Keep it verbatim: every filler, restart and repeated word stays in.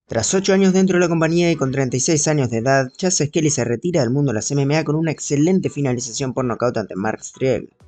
Tras ocho años dentro de la compañía y con treinta y seis años de edad, Chaz Skelly se retira del mundo de las M M A con una excelente finalización por nocaut ante Mark Striegl.